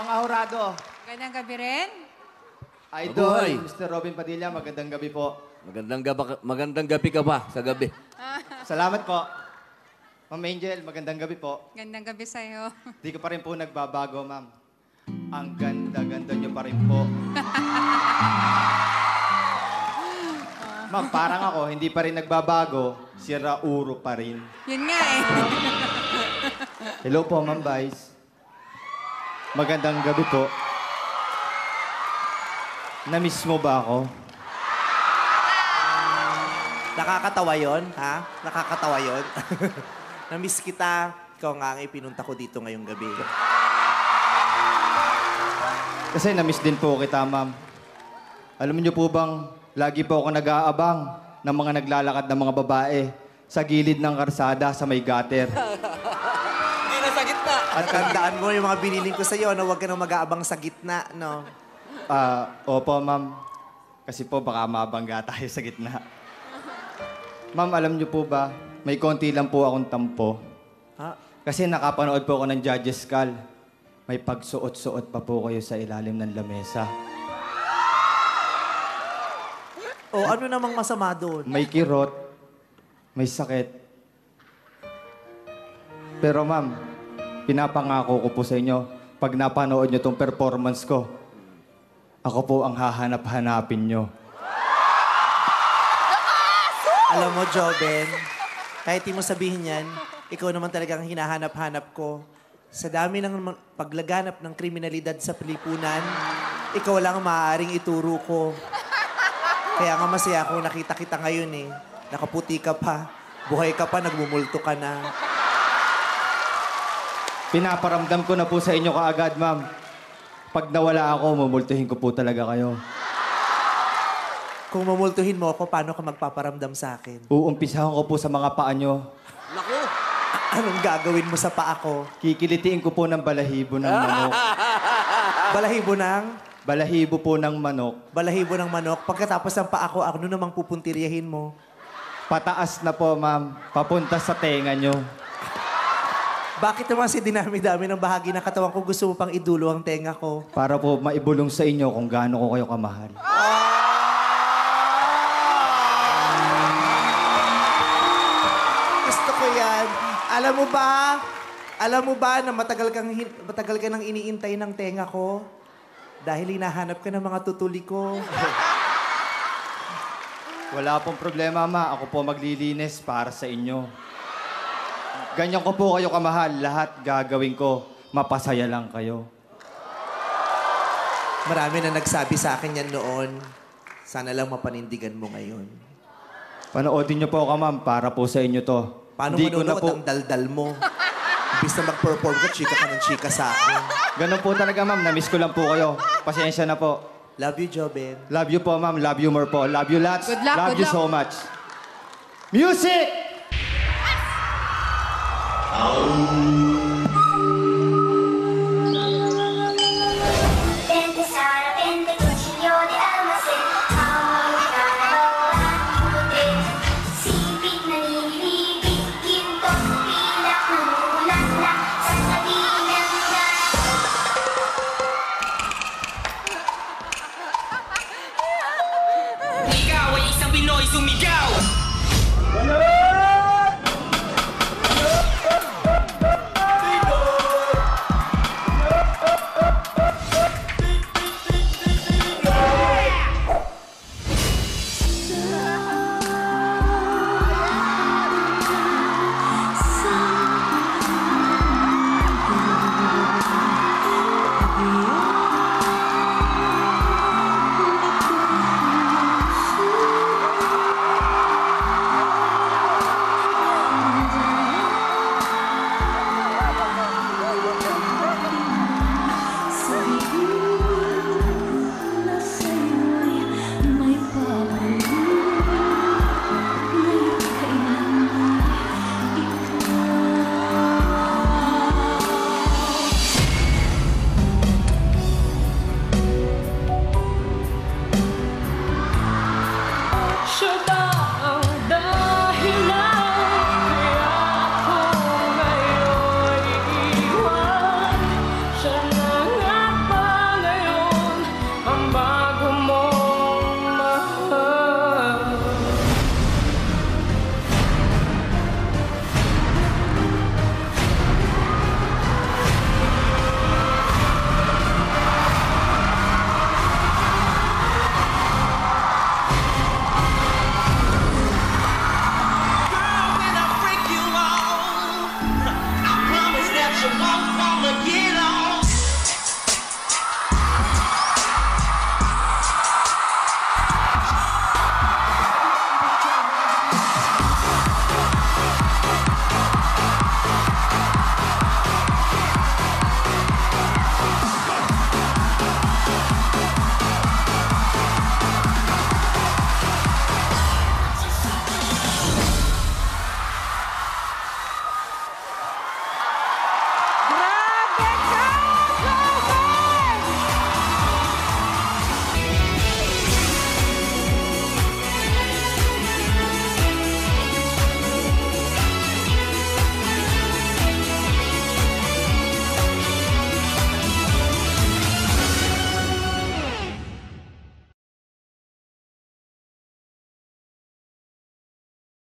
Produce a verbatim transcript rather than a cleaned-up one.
mga hurado. Magandang gabi rin. Idol, Mabuhay. mister Robin Padilla, magandang gabi po. Magandang gabi, magandang gabi ka ba sa gabi? Salamat po. Ma'am Angel, magandang gabi po. Magandang gabi sa'yo. Di ko pa rin po nagbabago, ma'am. Ang ganda-ganda nyo pa rin po. Ma'am, parang ako, hindi pa rin nagbabago, si Rauro pa rin. Yun nga eh. Hello po, Ma'am Vice. Magandang gabi po. Na-miss mo ba ako? Nakakatawa yon, ha? Nakakatawa yon. Na-miss kita. Ikaw nga ang ipinunta ko dito ngayong gabi. Kasi na-miss din po kita, ma'am. Alam niyo po bang, lagi po ako nag-aabang ng mga naglalakad ng mga babae sa gilid ng karsada sa may gutter. Hindi na sa gitna. At tandaan mo yung mga biniling ko sa'yo, na huwag ka nang mag-aabang sa gitna, no? Ah, opo, ma'am. Kasi po baka mabangga tayo sa gitna. Ma'am, alam niyo po ba, may konti lang po akong tampo. Ha? Kasi nakapanood po ako ng Judges Call. May pagsuot-suot pa po kayo sa ilalim ng lamesa. O, ano namang masama doon? May kirot, may sakit. Pero ma'am, pinapangako ko po sa inyo, pag napanood nyo tong performance ko, ako po ang hahanap-hanapin nyo. Alam mo, Joven, kahit di mo sabihin yan, ikaw naman talagang hinahanap-hanap ko. Sa dami ng paglaganap ng kriminalidad sa Pilipinas, ikaw lang ang maaaring ituro ko. Kaya nga masaya ako nakita kita ngayon eh. Nakaputi ka pa, buhay ka pa, nagmumulto ka na. Pinaparamdam ko na po sa inyo kaagad, ma'am. Pag nawala ako, mumultuhin ko po talaga kayo. Kung mamultuhin mo ako, paano ka magpaparamdam sa akin? Uumpisahan ko po sa mga paa nyo. Naku! Anong gagawin mo sa paa ko? Kikilitiin ko po ng balahibo ng manok. Balahibo ng? Balahibo po ng manok. Balahibo ng manok. Pagkatapos ng paa ko, ano namang pupuntiryahin mo? Pataas na po, ma'am. Papunta sa tenga nyo. Bakit naman si dinami-dami ng bahagi ng katawan ko gusto mo pang idulo ang tenga ko? Para po maibulong sa inyo kung gaano ko kayo kamahal. Gusto ko yan. Alam mo ba? Alam mo ba na matagal kang hin- matagal ka nang iniintay ng tenga ko? Dahil hinahanap ka ng mga tutuli ko. Wala pong problema, ma. Ako po maglilinis para sa inyo. Ganyan ko po kayo kamahal. Lahat gagawin ko. Mapasaya lang kayo. Marami na nagsabi sa akin yan noon. Sana lang mapanindigan mo ngayon. Panoodin niyo po ako, ma'am, para po sa inyo to. Paano Hindi ko na manunood po... ang daldal mo? Imbis na mag-perform ka, chika ka ng chika sa akin. Ganun po talaga, ma'am. Namiss ko lang po kayo. Pasensya na po. Love you, Joven. Love you po, ma'am. Love you more po. Love you lots. Good luck, Love good you luck. so much. Music!